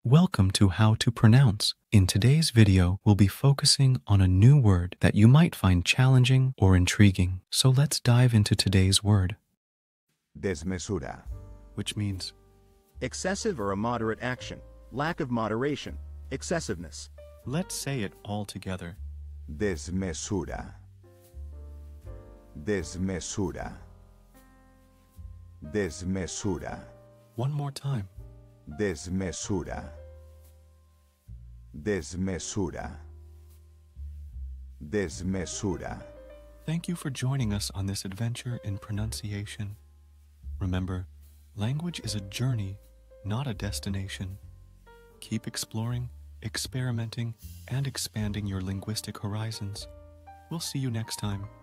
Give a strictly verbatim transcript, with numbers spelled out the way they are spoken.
Welcome to How to Pronounce. In today's video, we'll be focusing on a new word that you might find challenging or intriguing. So let's dive into today's word. Desmesura. Which means Excessive or immoderate action, lack of moderation, excessiveness. let's say it all together. Desmesura. Desmesura. Desmesura. One more time. Desmesura. Desmesura. Desmesura. Thank you for joining us on this adventure in pronunciation. Remember, language is a journey, not a destination. Keep exploring, experimenting, and expanding your linguistic horizons. We'll see you next time.